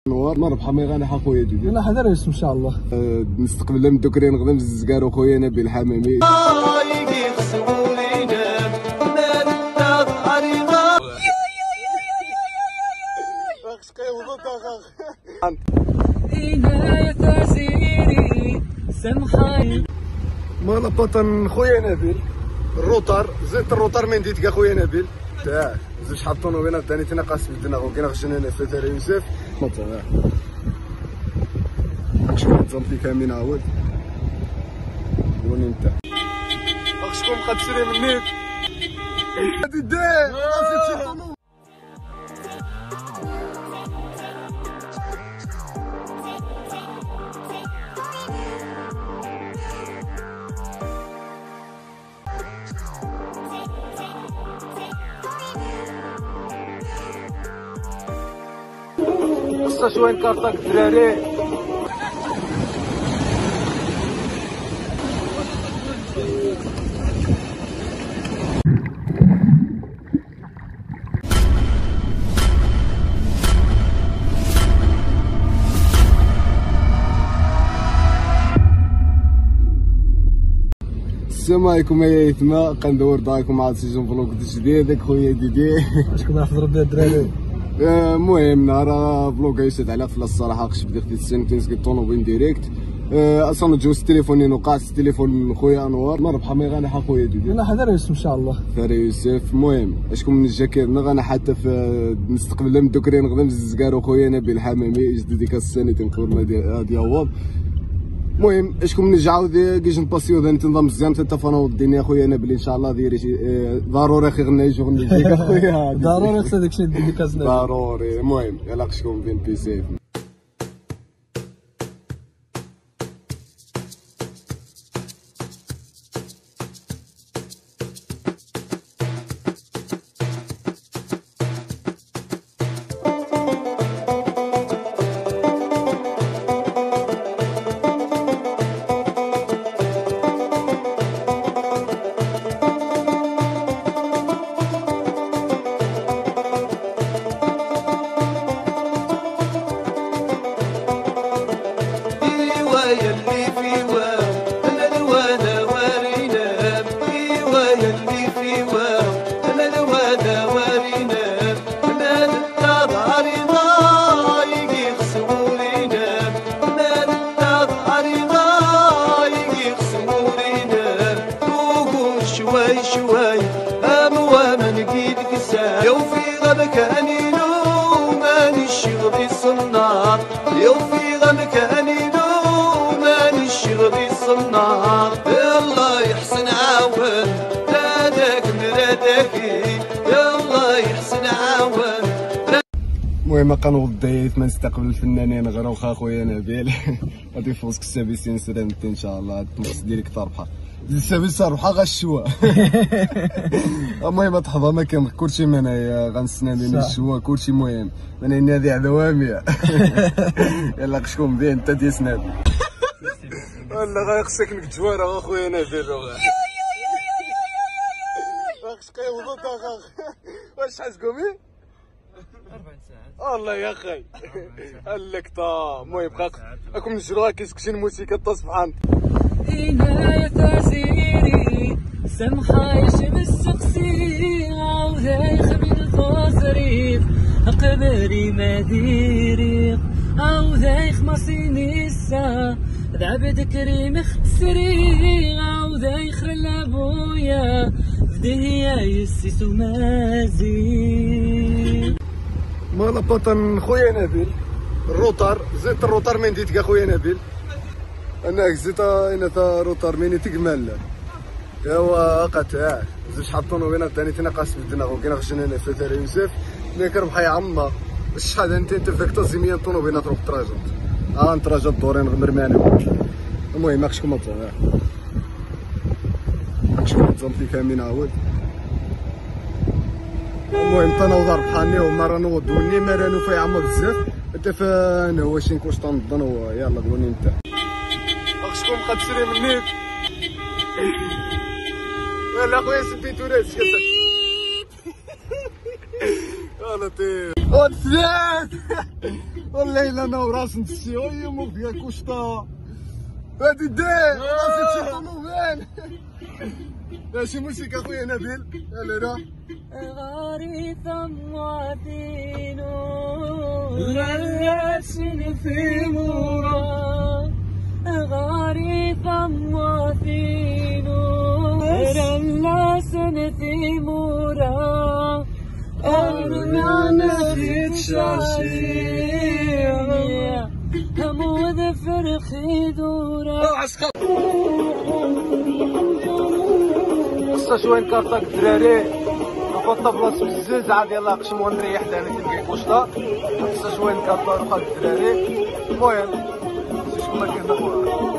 نوار مربحه ما غانح اخويا ديدي انا حذر ان شاء الله. نستقبل من دوكري نخدم الزكار اخويا نبيل الحمامي. مالا باطن خويا نبيل الروتار زدت الروتار من ديتك اخويا نبيل تاع زوج شحال طونوبيله ثاني تناقص بدنا وكاين غشنا انا في تاري يوسف مطلع شكون تزمتي كامل عاود وني انت شكون بقى تشري مني هادي داير قصة شوين كارطاك الدراري. السلام عليكم يا يتما كندور دايكم مع سيزون فلوق جديد خويا ديدي شكون راح تضرب بها الدراري. المهم نهار فلوق يشد على فلا الصراحه قش بديت السنتين سكي طونوبيل ديريكت اصلا جوز تليفوني نقاص تليفون خويا انوار مربحه ما غانح اخويا ديدي انا حذر ان شاء الله ثري يوسف. المهم اشكون من الجاكير غانا حتى في نستقبل من دوكري نخدم الزكار اخويا نبيل الحمامي جديد ديك السنه تنكور هادي هو. المهم اشكون من نرجعو كيش نباسيو ذا نتنظم مزيان تتفاناو الدنيا اخويا نبيل ان شاء الله ديري ضروري خي غنى يجي غنى يجيك اخويا ضروري خصها داكشي ديكاز ضروري. المهم يلا شكون بين بيسي شوي أموى من قيدك سا يو في غمك أنينو ماني الشغل الصنار يو في غمك أنينو ماني الشغل الصنار الله يحسن عاون رادك مرادك الله يحسن عاون. المهم قنوض دايت ما نستقبل الفنانين غير واخا خويا نبيل غادي يفوزك السابيسين سلامتي ان شاء الله التنقص ديالك تربحها السابيس ربحها غشوا. المهم تحفظها ما كان كلشي من هنايا غنستنى لين الشوا كلشي مهم من هنا هذه عدواميه. يلا شكون بيه انت ديال سناد ولا غيخصك لك جواره اخويا نبيل واخا قيوضوا واش شحال تقومي 4 ساعات والله يا اخي قال لك طا. المهم بقى راكم نجروها كيسكشي الموسيقى تصبحان هنا تسيري سمحة يشم السقسي عاوزاي خبير الفصريق قبري ما ديريق عاوزاي خمسيني الساعة ذعبت كريم اخسري عاوزاي خر لابويا فديا يسيسو مازي. مالا باطن خويا نبيل الروتار زدت الروتار من ديتك اخويا نبيل انا زدت انا تا روتار ميني تكمل ايوا قطع زوج شحال طونوبيله ثاني تناقص بدنا وكاين غشنا انا في تاري يوسف ليك ربحي عمّا شحال انت فيك تزيميا طونوبيله تروح تراجع نتراجع دورين مرمانه. المهم شكون مطلع شكون تزمتي كامل عاود. المهم تنوض ربحاني وما راه نوضوني ما رانو فيا عمّا بزاف انت فانا واش نكونش تنظن يلا قولني انت شكون بقى تشري مني ولا خويا سبيتو ناس والله طيب والله الا انا وراس نتسي ويمو فيها كوشطا هادي داير راسي شي طلوبان شي موسيقى خويا نبيل يلا راه غاري ثماتينو غلاتني في مورا غاري ثماتينو غلاتني في مورا أرمانا في تشاشي همود فرخي دورا قصة شوين كارطاك الدراري نحط بلاصة بزاز عاد يلا قشم ونريح تاني تلقى كوشطة قصة شوين كارطاك الدراري المهم شكون ما كاين خويا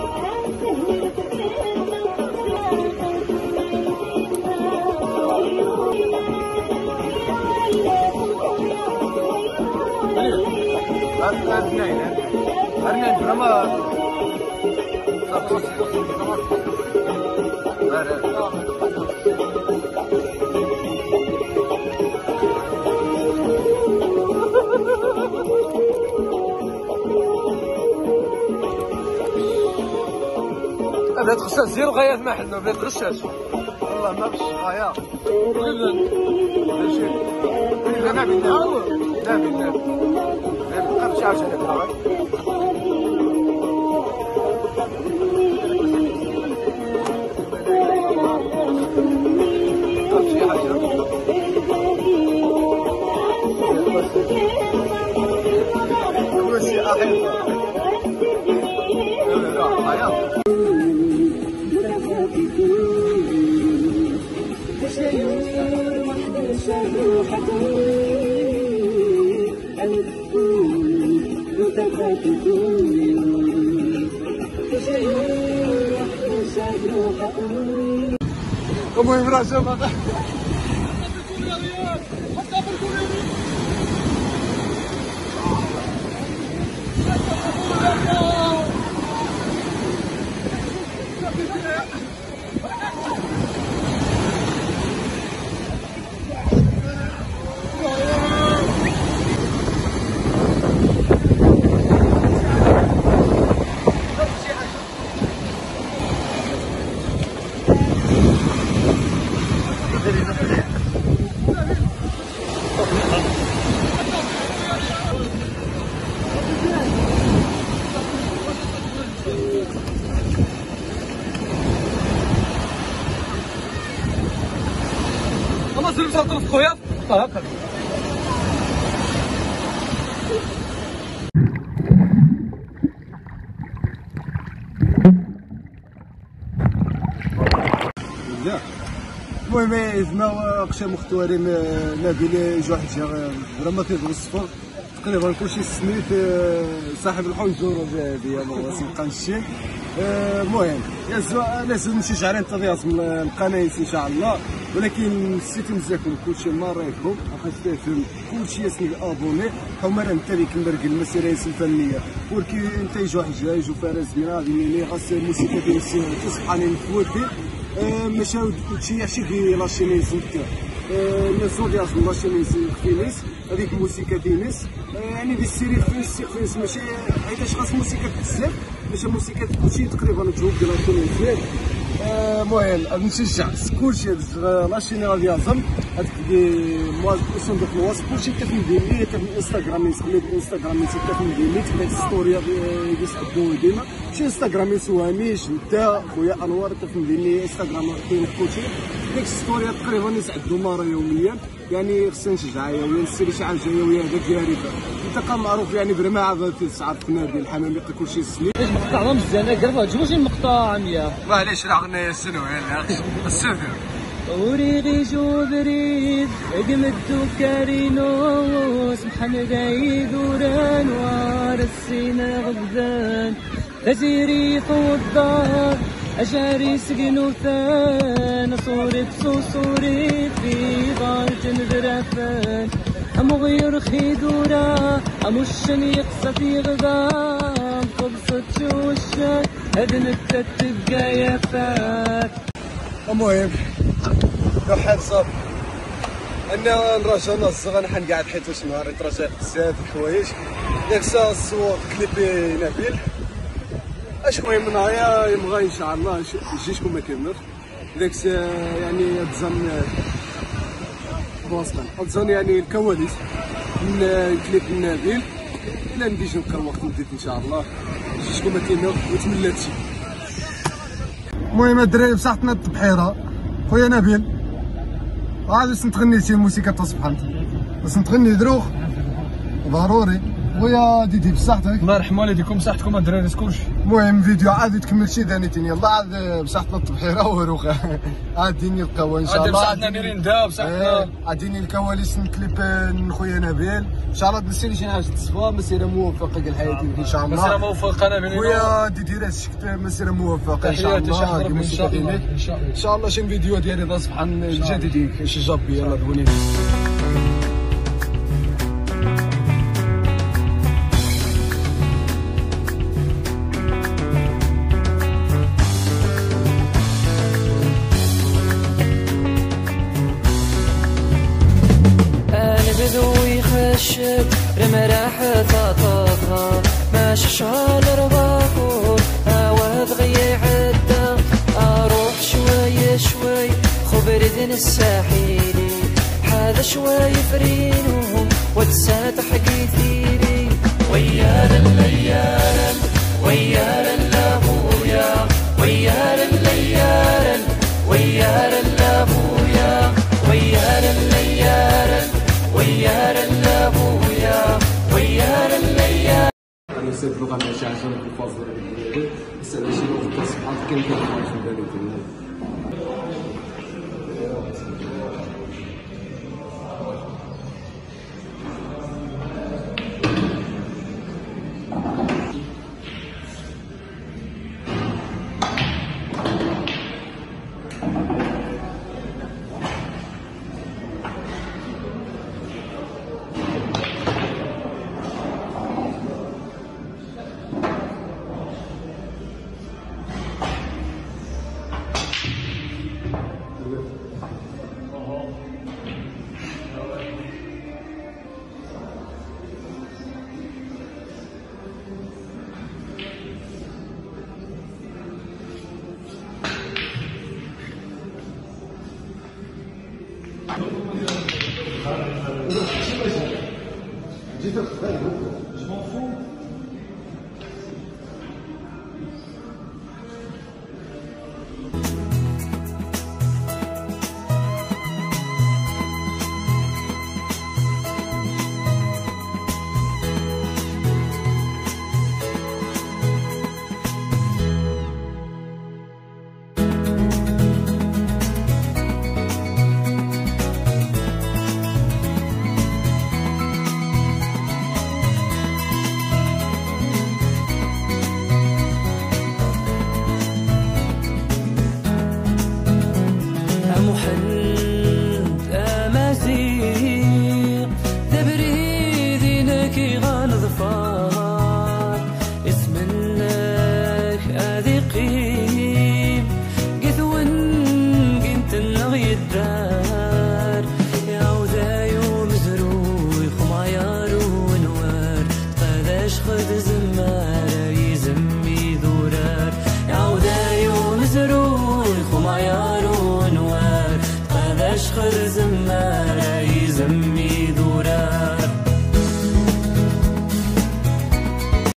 هرنين برما هذا تغشاش زيرو غايات ما حلو بلا تغشاش والله ما بش غاية لا لا بالله لا بالله ما بقاش عاوتاني هكا شي حاجة كرسي أحيط لا حياة المهم راه شباب زرب سلطة خويا هاكا المهم عندنا اقسام مختارين نبيل جوحجه فريمون كيبغي الصفر تقريبا كلشي سميت صاحب الحنجره ديالو هو سلطان الشين. المهم لازم نمشي شعرين تضياص من القنايس ان شاء الله، ولكن نسيت نزاكم كلشي ما رايكم خاص تفهم كلشي ياسني ابوني هما راه انت اللي كنرجل المسيره الفنيه ولكن انت يجو حجاج يجو فارس من هذه اللي خاص الموسيقى ديال السين تصحاني نفوتي مشاو شي في لاشينيس الناس ديال لاشينيس فينيس هذيك الموسيقى دينيس يعني بالسيري فينيس ماشي حيتاش خاص موسيقى بزاف ماشي موسيقى كلشي تقريبا تجاوب ديال لاشينيس. المهم نشجع كلشي لاشيني ديال زم هذيك صندوق الوصف كلشي كتندير ليه انستغراميس انستغراميس كتندير ليه تبعت ستوري يسعدو ديما شي انستغراميس وهميش انت خويا انوار كتندير ليه انستغرام كاين كلشي ديك ستوري تقريبا يسعدو مره يوميا يعني خصنا نشجع يوميا نسيري شي حاجه يوميا هذاك جارفه انت معروف يعني برما عاد تعرف نادي الحمامي كلشي السليم باش مقطع مزيان قربها تجيبو شي مقطع 100 معليش راه غنى السنوين السفر وريغي جبريل اجمدو كارينوس محمد عيد ورانوار السينا غبدان ازيري الدار أشاري سجنو ثان صورة صوري في دار جنبرافان أمو غير خيدورا أمو الشني يقصى في غضام خلصت شوشان هدن التتبقى يفات. المهم لو حال صافي انا نراجع نصغ انا حنقعد حيت واش نهار يتراجع بزاف الحوايج ياك الصور كليبي نبيل اش المهم نهار يبغى ان شاء الله يجيكم ما كامل داك يعني تزن بواسطه تزن يعني الكواليس من كليب نبيل الا نديش نلقى وقت نديت ان شاء الله يجيكم ما كامل وتملاتشي. المهم الدراري بصحتنا البحيره خويا نبيل عاد باش نتغني شي موسيقى تاع سبحان باش نتغني دروخ ضروري خويا ديدي بصحتك. الله يرحم والديكم بصحتكم الدراري كلشي. المهم فيديو عاد تكمل شي ثانيتين يلا عاد بصحتنا البحيره وروخه عاد ديني القهوه ان شاء الله. عاد بصحتنا نيرين دا بصحتنا. عاد ديني الكواليس نكليب خويا نبيل ان شاء الله تنسيني شي حاجه تصفى مسيره موفقه كاع حياتي ان شاء الله. مسيره موفقه انا بيني خويا ديدي راه شكت مسيره موفقه ان شاء الله. ان شاء الله ان شاء الله شي فيديو ديالي ذا سبحان الجديد شي جابي يلا دوني. رمراح طاطا ماشي شهر رباكو هوا ضغيع عدا اروح شوي شوي خبردن الساحيلي هذا شوي فرينو وتساتح كثيري ويا الليال ويا اللابويا ويا الليال ويا اللابويا ويا الليال ويا اللابويا ويا الليال. انا سيد اللغه ماشي عشان الفاصل بس انا شي لغه سبحان كان كيخرج في بالي خذ زمان